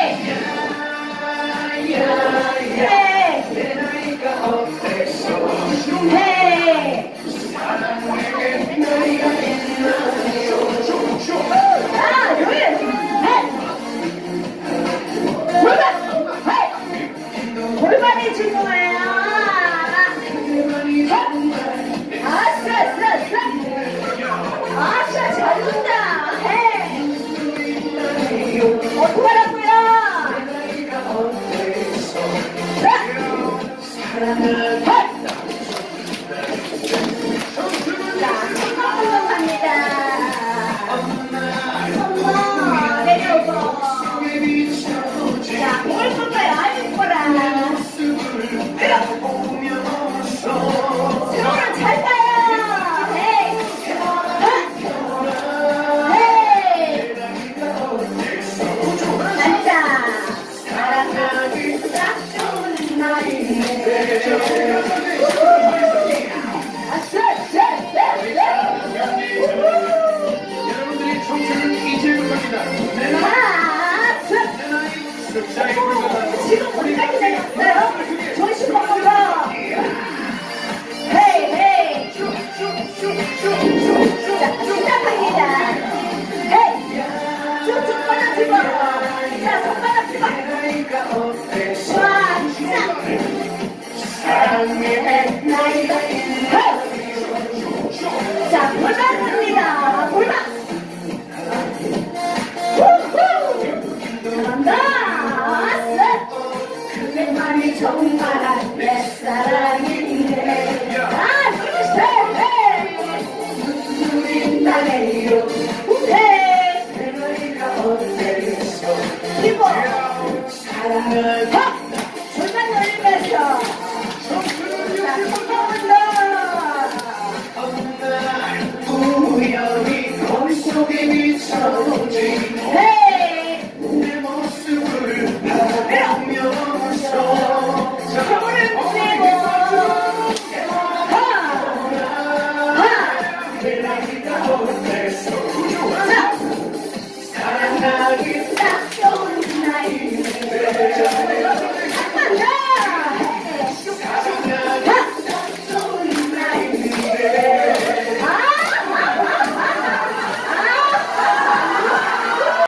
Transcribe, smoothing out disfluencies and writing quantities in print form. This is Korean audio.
골반이 중요해요. 아싸 잘 본다. 어떻게 하라고요? 자, 손목 갑니다. 손목 내려오고. 자, 공을 쏠까요? 아이고라. 손을 잘 가요. 헤이. 헤이. 앉아. 사랑하기 딱 좋은 날인데. 여러분들이 청춘을 잊을 겁니다. 지금 어디까지 내렸어요? 조심 먹어서. 헤이 헤이. 자, 시작합니다. 헤이. 쭉쭉 뻗어지고. 자, 손바닥 집어. 좋아, 시작. 사랑의 나이다. 헤이. 자, 골반 갑니다. 골반. 잘한다. 그대만이 정말 내 사랑인데. 아, 눈물이 나네요. 헤이. 너희가 어땠어. 이거 사랑을